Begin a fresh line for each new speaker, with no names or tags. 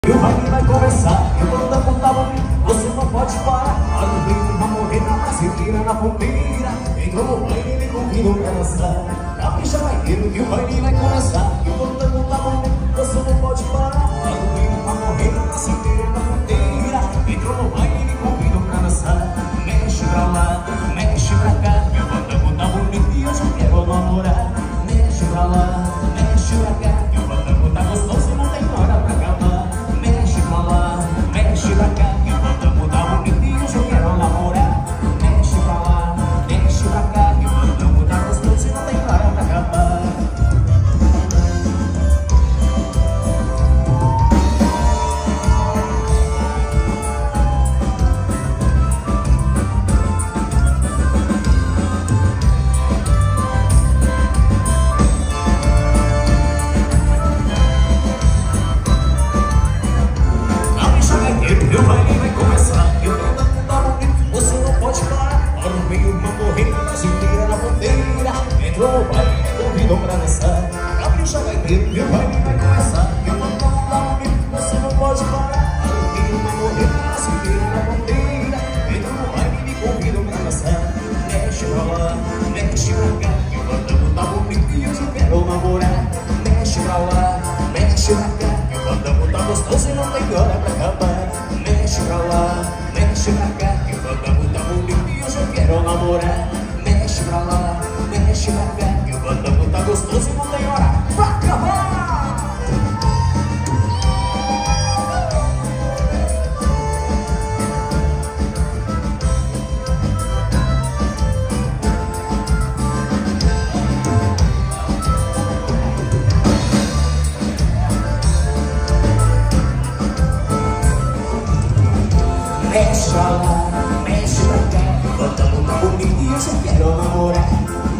E o baile vai começar, e quando a conta bonita, você não pode parar. Olha o brilho, vai morrer na brasileira, na ponteira. Entrou no baile, ele convidou pra dançar. Capricha, vai ter, e o baile vai começar. E quando a conta bonita, você não pode parar. Olha o brilho, vai morrer na brasileira, na ponteira. Entrou no baile, ele convidou pra dançar. Mexe pra lá, mexe pra cá. E quando a conta bonita, e hoje eu quero namorar. Mexe pra lá, mexe pra cá. E quando a conta gostosa, não tem hora pra acabar. Mexe pra lá, mexe pra cá. E quando a conta bonita, e hoje eu quero namorar. Mexe pra lá, mexe pra cá. E quando a conta gostosa, não tem hora pra acabar. O baile vai começar, eu tô dando da bonito, você não pode parar. Olha o meio, uma morrida brasileira na ponteira. Entrou no baile, convidou pra dançar. Capricha, vai ter, e o baile vai começar. Eu tô dando da bonito, você não pode parar. Olha o meio, uma morrida brasileira na ponteira. Entrou no baile, me convidou pra dançar. Mexe pra lá, mexe pra cá. Eu tô dando da bonito e hoje eu quero namorar. Mexe pra lá, mexe pra cá. Eu tô dando da gostosa e não tem hora pra acabar. Mexe pra lá, mexe pra cá. Que o fandango tá bonito e hoje eu quero namorar. Mexe pra lá, mexe pra cá. Que o fandango tá gostoso e não tem hora pra acabar. Mexe pra lá, mexe pra cá. O fandango tá bonito e hoje eu quero namorar.